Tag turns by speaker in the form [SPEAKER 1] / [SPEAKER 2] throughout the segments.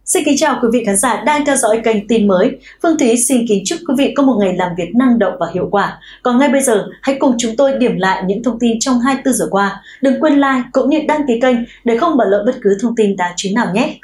[SPEAKER 1] Xin kính chào quý vị khán giả đang theo dõi kênh tin mới. Phương Thúy xin kính chúc quý vị có một ngày làm việc năng động và hiệu quả. Còn ngay bây giờ, hãy cùng chúng tôi điểm lại những thông tin trong 24 giờ qua. Đừng quên like cũng như đăng ký kênh để không bỏ lỡ bất cứ thông tin đáng chú ý nào nhé.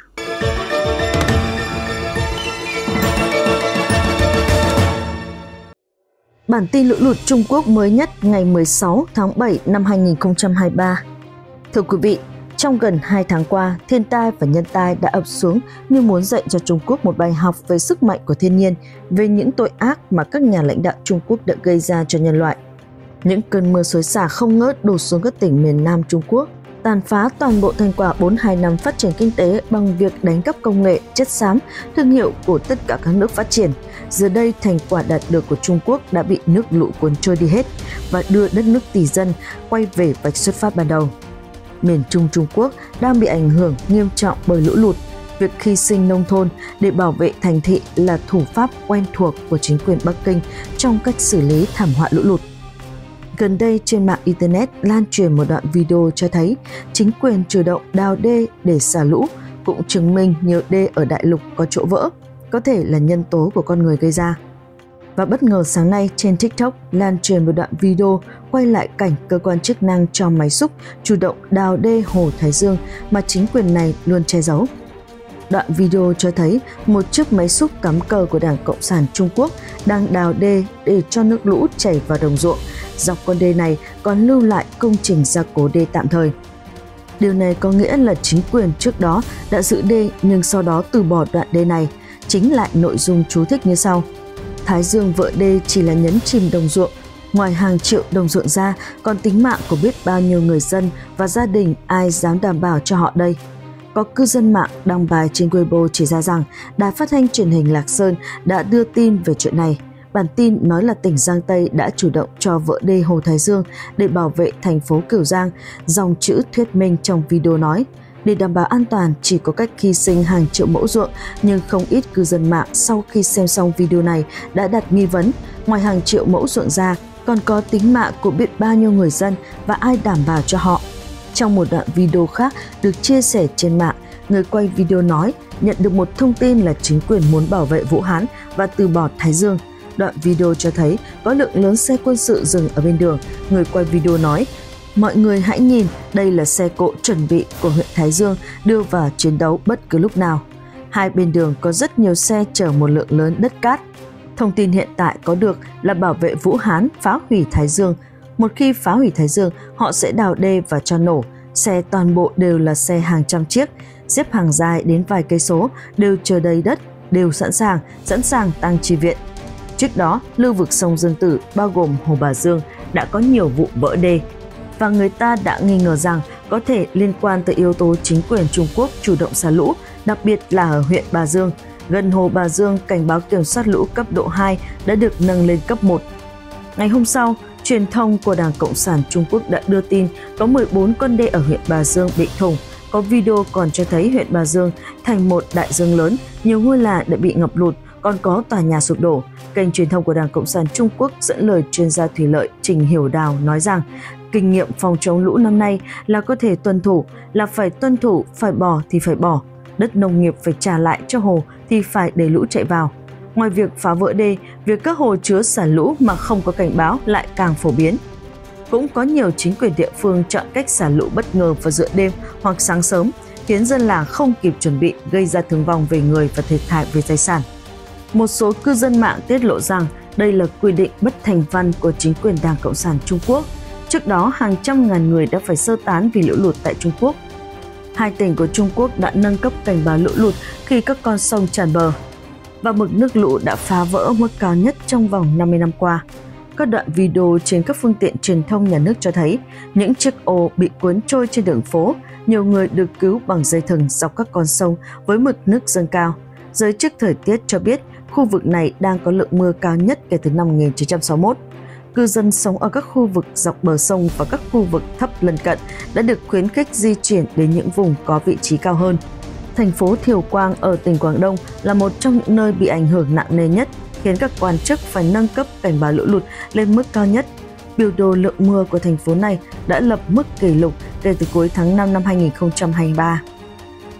[SPEAKER 2] Bản tin lũ lụt Trung Quốc mới nhất ngày 16 tháng 7 năm 2023. Thưa quý vị, trong gần 2 tháng qua, thiên tai và nhân tai đã ập xuống như muốn dạy cho Trung Quốc một bài học về sức mạnh của thiên nhiên, về những tội ác mà các nhà lãnh đạo Trung Quốc đã gây ra cho nhân loại. Những cơn mưa xối xả không ngớt đổ xuống các tỉnh miền Nam Trung Quốc, tàn phá toàn bộ thành quả 42 năm phát triển kinh tế bằng việc đánh cắp công nghệ, chất xám, thương hiệu của tất cả các nước phát triển. Giờ đây, thành quả đạt được của Trung Quốc đã bị nước lũ cuốn trôi đi hết và đưa đất nước tỷ dân quay về vạch xuất phát ban đầu. Miền Trung Trung Quốc đang bị ảnh hưởng nghiêm trọng bởi lũ lụt. Việc hy sinh nông thôn để bảo vệ thành thị là thủ pháp quen thuộc của chính quyền Bắc Kinh trong cách xử lý thảm họa lũ lụt. Gần đây trên mạng Internet lan truyền một đoạn video cho thấy chính quyền chủ động đào đê để xả lũ, cũng chứng minh nhiều đê ở đại lục có chỗ vỡ, có thể là nhân tố của con người gây ra. Và bất ngờ sáng nay trên TikTok lan truyền một đoạn video quay lại cảnh cơ quan chức năng cho máy xúc chủ động đào đê hồ Thái Dương mà chính quyền này luôn che giấu. Đoạn video cho thấy một chiếc máy xúc cắm cờ của Đảng Cộng sản Trung Quốc đang đào đê để cho nước lũ chảy vào đồng ruộng. Dọc con đê này còn lưu lại công trình gia cố đê tạm thời. Điều này có nghĩa là chính quyền trước đó đã giữ đê nhưng sau đó từ bỏ đoạn đê này. Chính lại nội dung chú thích như sau: Thái Dương vỡ đê chỉ là nhấn chìm đồng ruộng. Ngoài hàng triệu đồng ruộng ra, còn tính mạng của biết bao nhiêu người dân và gia đình, ai dám đảm bảo cho họ đây? Có cư dân mạng đăng bài trên Weibo chỉ ra rằng Đài Phát thanh Truyền hình Lạc Sơn đã đưa tin về chuyện này. Bản tin nói là tỉnh Giang Tây đã chủ động cho vỡ đê hồ Thái Dương để bảo vệ thành phố Cửu Giang. Dòng chữ thuyết minh trong video nói, để đảm bảo an toàn chỉ có cách hy sinh hàng triệu mẫu ruộng, nhưng không ít cư dân mạng sau khi xem xong video này đã đặt nghi vấn, ngoài hàng triệu mẫu ruộng ra, còn có tính mạng của biết bao nhiêu người dân và ai đảm bảo cho họ. Trong một đoạn video khác được chia sẻ trên mạng, người quay video nói nhận được một thông tin là chính quyền muốn bảo vệ Vũ Hán và từ bỏ Thái Dương. Đoạn video cho thấy có lượng lớn xe quân sự dừng ở bên đường. Người quay video nói, mọi người hãy nhìn, đây là xe cộ chuẩn bị của huyện Thái Dương đưa vào chiến đấu bất cứ lúc nào. Hai bên đường có rất nhiều xe chở một lượng lớn đất cát. Thông tin hiện tại có được là bảo vệ Vũ Hán phá hủy Thái Dương. Một khi phá hủy Thái Dương, họ sẽ đào đê và cho nổ. Xe toàn bộ đều là xe hàng trăm chiếc, xếp hàng dài đến vài cây số, đều chờ đầy đất, đều sẵn sàng tăng chi viện. Trước đó, lưu vực sông Dương Tử bao gồm Hồ Bà Dương đã có nhiều vụ vỡ đê. Và người ta đã nghi ngờ rằng có thể liên quan tới yếu tố chính quyền Trung Quốc chủ động xả lũ, đặc biệt là ở huyện Bà Dương. Gần Hồ Bà Dương, cảnh báo kiểm soát lũ cấp độ 2 đã được nâng lên cấp 1. Ngày hôm sau, truyền thông của Đảng Cộng sản Trung Quốc đã đưa tin có 14 con đê ở huyện Bà Dương bị thủng. Có video còn cho thấy huyện Bà Dương thành một đại dương lớn, nhiều ngôi làng đã bị ngập lụt, còn có tòa nhà sụp đổ. Kênh truyền thông của Đảng Cộng sản Trung Quốc dẫn lời chuyên gia thủy lợi Trình Hiểu Đào nói rằng kinh nghiệm phòng chống lũ năm nay là có thể tuân thủ, là phải tuân thủ, phải bỏ thì phải bỏ. Đất nông nghiệp phải trả lại cho hồ thì phải để lũ chạy vào. Ngoài việc phá vỡ đê, việc các hồ chứa xả lũ mà không có cảnh báo lại càng phổ biến. Cũng có nhiều chính quyền địa phương chọn cách xả lũ bất ngờ vào giữa đêm hoặc sáng sớm, khiến dân làng không kịp chuẩn bị, gây ra thương vong về người và thiệt hại về tài sản. Một số cư dân mạng tiết lộ rằng đây là quy định bất thành văn của chính quyền Đảng Cộng sản Trung Quốc. Trước đó, hàng trăm ngàn người đã phải sơ tán vì lũ lụt tại Trung Quốc. Hai tỉnh của Trung Quốc đã nâng cấp cảnh báo lũ lụt khi các con sông tràn bờ, và mực nước lũ đã phá vỡ mức cao nhất trong vòng 50 năm qua. Các đoạn video trên các phương tiện truyền thông nhà nước cho thấy những chiếc ô bị cuốn trôi trên đường phố, nhiều người được cứu bằng dây thừng dọc các con sông với mực nước dâng cao. Giới chức thời tiết cho biết khu vực này đang có lượng mưa cao nhất kể từ năm 1961. Cư dân sống ở các khu vực dọc bờ sông và các khu vực thấp lân cận đã được khuyến khích di chuyển đến những vùng có vị trí cao hơn. Thành phố Thiều Quang ở tỉnh Quảng Đông là một trong những nơi bị ảnh hưởng nặng nề nhất, khiến các quan chức phải nâng cấp cảnh báo lũ lụt lên mức cao nhất. Biểu đồ lượng mưa của thành phố này đã lập mức kỷ lục kể từ cuối tháng 5 năm 2023.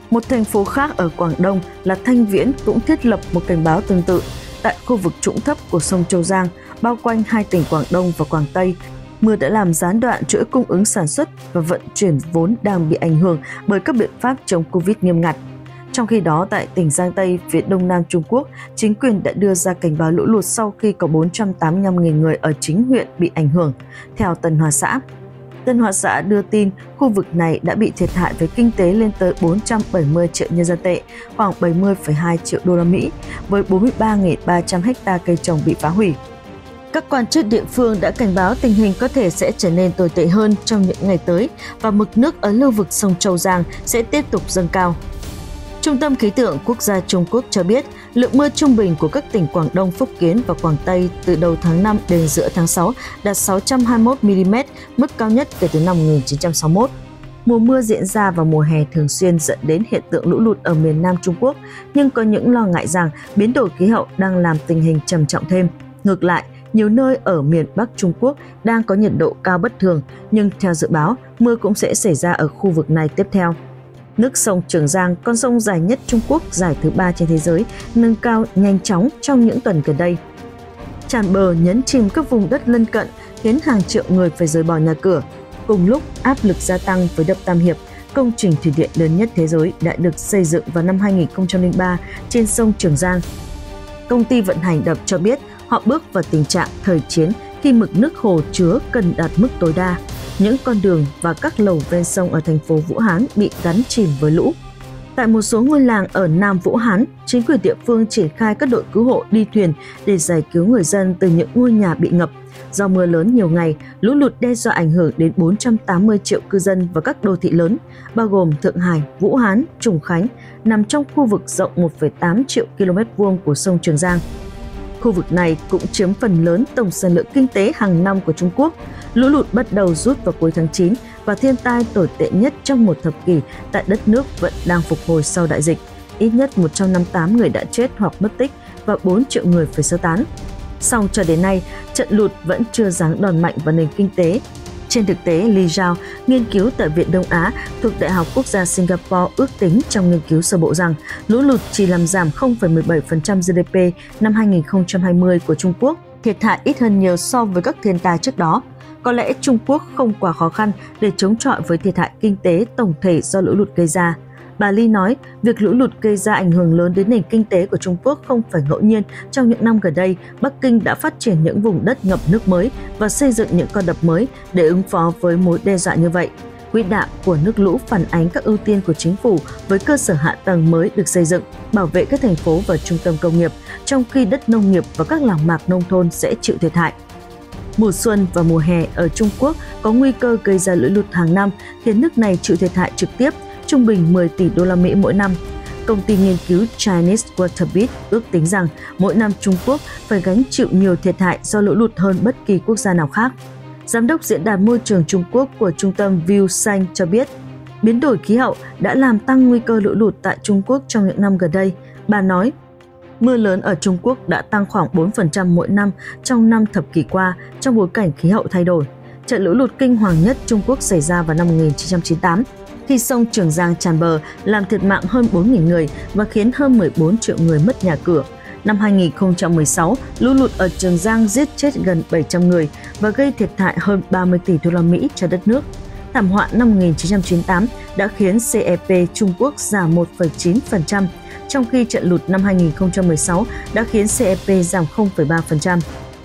[SPEAKER 2] Một thành phố khác ở Quảng Đông là Thanh Viễn cũng thiết lập một cảnh báo tương tự tại khu vực trũng thấp của sông Châu Giang, bao quanh hai tỉnh Quảng Đông và Quảng Tây. Mưa đã làm gián đoạn chuỗi cung ứng sản xuất và vận chuyển vốn đang bị ảnh hưởng bởi các biện pháp chống Covid nghiêm ngặt. Trong khi đó, tại tỉnh Giang Tây, phía đông nam Trung Quốc, chính quyền đã đưa ra cảnh báo lũ lụt sau khi có 485.000 người ở chính huyện bị ảnh hưởng, theo Tân Hoa Xã. Tân Hoa Xã đưa tin khu vực này đã bị thiệt hại về kinh tế lên tới 470 triệu nhân dân tệ, khoảng 70,2 triệu đô la Mỹ, với 43.300 ha cây trồng bị phá hủy. Các quan chức địa phương đã cảnh báo tình hình có thể sẽ trở nên tồi tệ hơn trong những ngày tới và mực nước ở lưu vực sông Châu Giang sẽ tiếp tục dâng cao. Trung tâm Khí tượng Quốc gia Trung Quốc cho biết lượng mưa trung bình của các tỉnh Quảng Đông, Phúc Kiến và Quảng Tây từ đầu tháng 5 đến giữa tháng 6 đạt 621 mm, mức cao nhất kể từ năm 1961. Mùa mưa diễn ra vào mùa hè thường xuyên dẫn đến hiện tượng lũ lụt ở miền Nam Trung Quốc, nhưng có những lo ngại rằng biến đổi khí hậu đang làm tình hình trầm trọng thêm. Ngược lại, nhiều nơi ở miền Bắc Trung Quốc đang có nhiệt độ cao bất thường, nhưng theo dự báo, mưa cũng sẽ xảy ra ở khu vực này tiếp theo. Nước sông Trường Giang, con sông dài nhất Trung Quốc, dài thứ 3 trên thế giới, nâng cao nhanh chóng trong những tuần gần đây. Tràn bờ nhấn chìm các vùng đất lân cận, khiến hàng triệu người phải rời bỏ nhà cửa. Cùng lúc, áp lực gia tăng với đập Tam Hiệp, công trình thủy điện lớn nhất thế giới đã được xây dựng vào năm 2003 trên sông Trường Giang. Công ty vận hành đập cho biết họ bước vào tình trạng thời chiến khi mực nước hồ chứa cần đạt mức tối đa. Những con đường và các lầu ven sông ở thành phố Vũ Hán bị đắm chìm với lũ. Tại một số ngôi làng ở Nam Vũ Hán, chính quyền địa phương triển khai các đội cứu hộ đi thuyền để giải cứu người dân từ những ngôi nhà bị ngập. Do mưa lớn nhiều ngày, lũ lụt đe dọa ảnh hưởng đến 480 triệu cư dân và các đô thị lớn, bao gồm Thượng Hải, Vũ Hán, Trùng Khánh, nằm trong khu vực rộng 1,8 triệu km vuông của sông Trường Giang. Khu vực này cũng chiếm phần lớn tổng sản lượng kinh tế hàng năm của Trung Quốc. Lũ lụt bắt đầu rút vào cuối tháng 9 và thiên tai tồi tệ nhất trong một thập kỷ tại đất nước vẫn đang phục hồi sau đại dịch. Ít nhất 158 người đã chết hoặc mất tích và 4 triệu người phải sơ tán. Song cho đến nay, trận lụt vẫn chưa giáng đòn mạnh vào nền kinh tế. Trên thực tế, Li Zhao, nghiên cứu tại Viện Đông Á thuộc Đại học Quốc gia Singapore ước tính trong nghiên cứu sơ bộ rằng lũ lụt chỉ làm giảm 0,17% GDP năm 2020 của Trung Quốc, thiệt hại ít hơn nhiều so với các thiên tai trước đó. Có lẽ Trung Quốc không quá khó khăn để chống chọi với thiệt hại kinh tế tổng thể do lũ lụt gây ra. Bà Li nói, việc lũ lụt gây ra ảnh hưởng lớn đến nền kinh tế của Trung Quốc không phải ngẫu nhiên. Trong những năm gần đây, Bắc Kinh đã phát triển những vùng đất ngập nước mới và xây dựng những con đập mới để ứng phó với mối đe dọa như vậy. Quỹ đạo của nước lũ phản ánh các ưu tiên của chính phủ với cơ sở hạ tầng mới được xây dựng, bảo vệ các thành phố và trung tâm công nghiệp, trong khi đất nông nghiệp và các làng mạc nông thôn sẽ chịu thiệt hại. Mùa xuân và mùa hè ở Trung Quốc có nguy cơ gây ra lũ lụt hàng năm, khiến nước này chịu thiệt hại trực tiếp, trung bình 10 tỷ đô la Mỹ mỗi năm. Công ty nghiên cứu Chinese Waterbit ước tính rằng mỗi năm Trung Quốc phải gánh chịu nhiều thiệt hại do lũ lụt hơn bất kỳ quốc gia nào khác. Giám đốc Diễn đàn Môi trường Trung Quốc của Trung tâm View Xanh cho biết, biến đổi khí hậu đã làm tăng nguy cơ lũ lụt tại Trung Quốc trong những năm gần đây. Bà nói, mưa lớn ở Trung Quốc đã tăng khoảng 4% mỗi năm trong 5 thập kỷ qua trong bối cảnh khí hậu thay đổi. Trận lũ lụt kinh hoàng nhất Trung Quốc xảy ra vào năm 1998, khi sông Trường Giang tràn bờ làm thiệt mạng hơn 4.000 người và khiến hơn 14 triệu người mất nhà cửa. Năm 2016, lũ lụt ở Trường Giang giết chết gần 700 người và gây thiệt hại hơn 30 tỷ đô la Mỹ cho đất nước. Thảm họa năm 1998 đã khiến GDP Trung Quốc giảm 1,9%, trong khi trận lụt năm 2016 đã khiến GDP giảm 0,3%.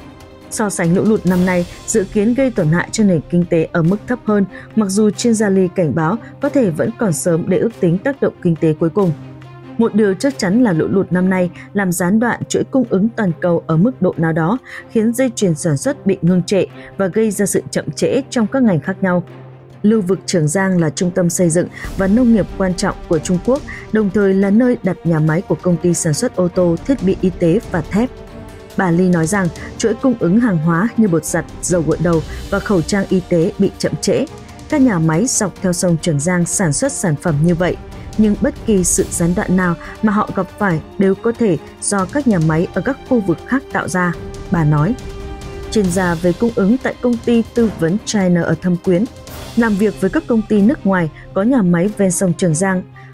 [SPEAKER 2] So sánh lũ lụt năm nay dự kiến gây tổn hại cho nền kinh tế ở mức thấp hơn, mặc dù chuyên gia Li cảnh báo có thể vẫn còn sớm để ước tính tác động kinh tế cuối cùng. Một điều chắc chắn là lũ lụt năm nay làm gián đoạn chuỗi cung ứng toàn cầu ở mức độ nào đó, khiến dây chuyền sản xuất bị ngưng trệ và gây ra sự chậm trễ trong các ngành khác nhau. Lưu vực Trường Giang là trung tâm xây dựng và nông nghiệp quan trọng của Trung Quốc, đồng thời là nơi đặt nhà máy của công ty sản xuất ô tô, thiết bị y tế và thép. Bà Li nói rằng chuỗi cung ứng hàng hóa như bột giặt, dầu gội đầu và khẩu trang y tế bị chậm trễ. Các nhà máy dọc theo sông Trường Giang sản xuất sản phẩm như vậy, nhưng bất kỳ sự gián đoạn nào mà họ gặp phải đều có thể do các nhà máy ở các khu vực khác tạo ra, bà nói. Chuyên gia về cung ứng tại công ty tư vấn China ở Thâm Quyến, làm việc với các công ty nước ngoài có nhà máy ven sông Trường Giang,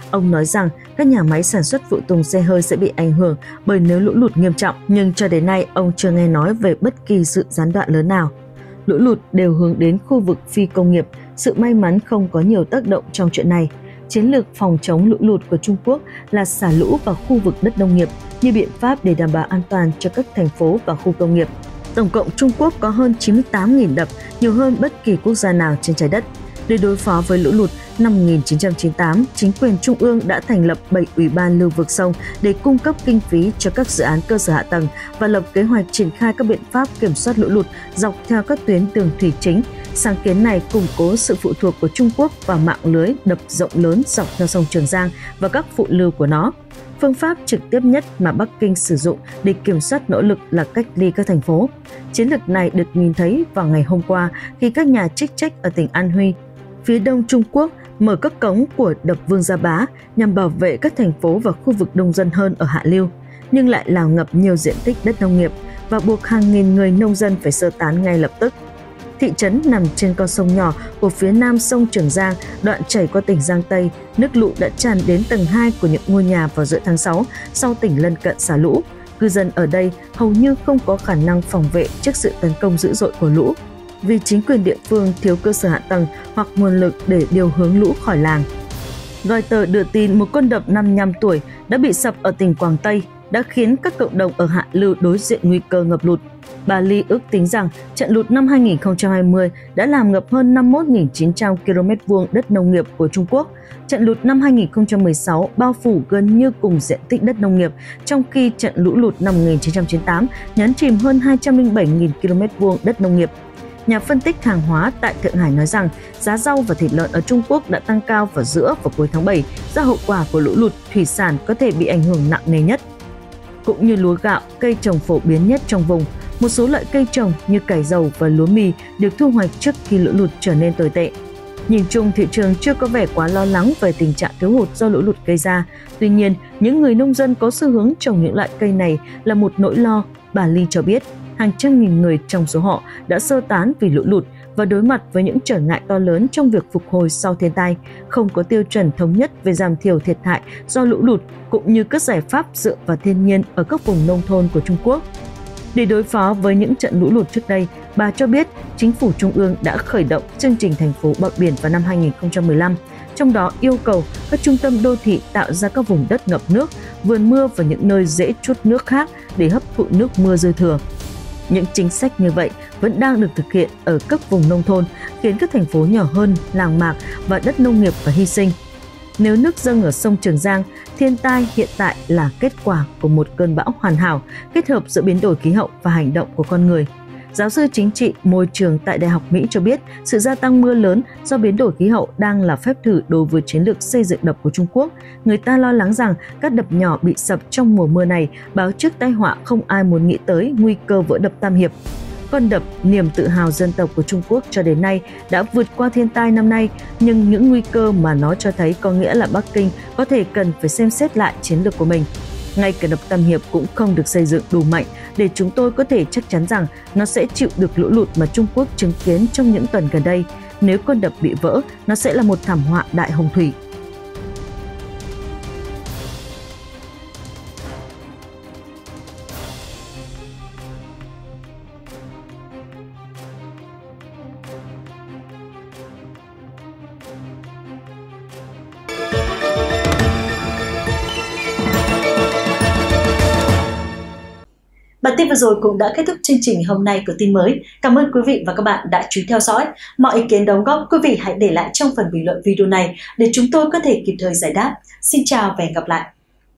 [SPEAKER 2] Ông nói rằng các nhà máy sản xuất phụ tùng xe hơi sẽ bị ảnh hưởng bởi nếu lũ lụt nghiêm trọng, nhưng cho đến nay ông chưa nghe nói về bất kỳ sự gián đoạn lớn nào. Lũ lụt đều hướng đến khu vực phi công nghiệp, sự may mắn không có nhiều tác động trong chuyện này. Chiến lược phòng chống lũ lụt của Trung Quốc là xả lũ vào khu vực đất nông nghiệp như biện pháp để đảm bảo an toàn cho các thành phố và khu công nghiệp. Tổng cộng Trung Quốc có hơn 98.000 đập, nhiều hơn bất kỳ quốc gia nào trên trái đất. Để đối phó với lũ lụt, năm 1998, chính quyền trung ương đã thành lập 7 ủy ban lưu vực sông để cung cấp kinh phí cho các dự án cơ sở hạ tầng và lập kế hoạch triển khai các biện pháp kiểm soát lũ lụt dọc theo các tuyến đường thủy chính. Sáng kiến này củng cố sự phụ thuộc của Trung Quốc vào mạng lưới đập rộng lớn dọc theo sông Trường Giang và các phụ lưu của nó. Phương pháp trực tiếp nhất mà Bắc Kinh sử dụng để kiểm soát nỗ lực là cách ly các thành phố. Chiến lược này được nhìn thấy vào ngày hôm qua khi các nhà chức trách ở tỉnh An Huy, phía đông Trung Quốc, mở các cống của đập Vương Gia Bá nhằm bảo vệ các thành phố và khu vực đông dân hơn ở hạ lưu, nhưng lại làm ngập nhiều diện tích đất nông nghiệp và buộc hàng nghìn người nông dân phải sơ tán ngay lập tức. Thị trấn nằm trên con sông nhỏ của phía nam sông Trường Giang, đoạn chảy qua tỉnh Giang Tây, nước lũ đã tràn đến tầng 2 của những ngôi nhà vào giữa tháng 6 sau tỉnh lân cận xả lũ. Cư dân ở đây hầu như không có khả năng phòng vệ trước sự tấn công dữ dội của lũ, vì chính quyền địa phương thiếu cơ sở hạ tầng hoặc nguồn lực để điều hướng lũ khỏi làng. Reuters đưa tin một con đập 55 tuổi đã bị sập ở tỉnh Quảng Tây đã khiến các cộng đồng ở hạ lưu đối diện nguy cơ ngập lụt. Bà Lee ước tính rằng trận lụt năm 2020 đã làm ngập hơn 51.900 km2 đất nông nghiệp của Trung Quốc. Trận lụt năm 2016 bao phủ gần như cùng diện tích đất nông nghiệp, trong khi trận lũ lụt năm 1998 nhấn chìm hơn 207.000 km2 đất nông nghiệp. Nhà phân tích hàng hóa tại Thượng Hải nói rằng giá rau và thịt lợn ở Trung Quốc đã tăng cao vào giữa và cuối tháng 7 do hậu quả của lũ lụt, thủy sản có thể bị ảnh hưởng nặng nề nhất. Cũng như lúa gạo, cây trồng phổ biến nhất trong vùng, một số loại cây trồng như cải dầu và lúa mì được thu hoạch trước khi lũ lụt trở nên tồi tệ. Nhìn chung, thị trường chưa có vẻ quá lo lắng về tình trạng thiếu hụt do lũ lụt gây ra. Tuy nhiên, những người nông dân có xu hướng trồng những loại cây này là một nỗi lo, bà Lee cho biết. Hàng trăm nghìn người trong số họ đã sơ tán vì lũ lụt và đối mặt với những trở ngại to lớn trong việc phục hồi sau thiên tai, không có tiêu chuẩn thống nhất về giảm thiểu thiệt hại do lũ lụt cũng như các giải pháp dựa vào thiên nhiên ở các vùng nông thôn của Trung Quốc. Để đối phó với những trận lũ lụt trước đây, bà cho biết chính phủ trung ương đã khởi động chương trình thành phố bờ biển vào năm 2015, trong đó yêu cầu các trung tâm đô thị tạo ra các vùng đất ngập nước, vườn mưa và những nơi dễ trút nước khác để hấp thụ nước mưa dư thừa. Những chính sách như vậy vẫn đang được thực hiện ở các vùng nông thôn, khiến các thành phố nhỏ hơn, làng mạc và đất nông nghiệp phải hy sinh. Nếu nước dâng ở sông Trường Giang, thiên tai hiện tại là kết quả của một cơn bão hoàn hảo, kết hợp giữa biến đổi khí hậu và hành động của con người. Giáo sư chính trị môi trường tại Đại học Mỹ cho biết sự gia tăng mưa lớn do biến đổi khí hậu đang là phép thử đối với chiến lược xây dựng đập của Trung Quốc. Người ta lo lắng rằng các đập nhỏ bị sập trong mùa mưa này báo trước tai họa không ai muốn nghĩ tới, nguy cơ vỡ đập Tam Hiệp. Con đập, niềm tự hào dân tộc của Trung Quốc cho đến nay đã vượt qua thiên tai năm nay, nhưng những nguy cơ mà nó cho thấy có nghĩa là Bắc Kinh có thể cần phải xem xét lại chiến lược của mình. Ngay cả đập Tam Hiệp cũng không được xây dựng đủ mạnh để chúng tôi có thể chắc chắn rằng nó sẽ chịu được lũ lụt mà Trung Quốc chứng kiến trong những tuần gần đây. Nếu con đập bị vỡ, nó sẽ là một thảm họa đại hồng thủy.
[SPEAKER 1] Bản tin vừa rồi cũng đã kết thúc chương trình hôm nay của tin mới. Cảm ơn quý vị và các bạn đã chú ý theo dõi. Mọi ý kiến đóng góp quý vị hãy để lại trong phần bình luận video này để chúng tôi có thể kịp thời giải đáp. Xin chào và hẹn gặp lại.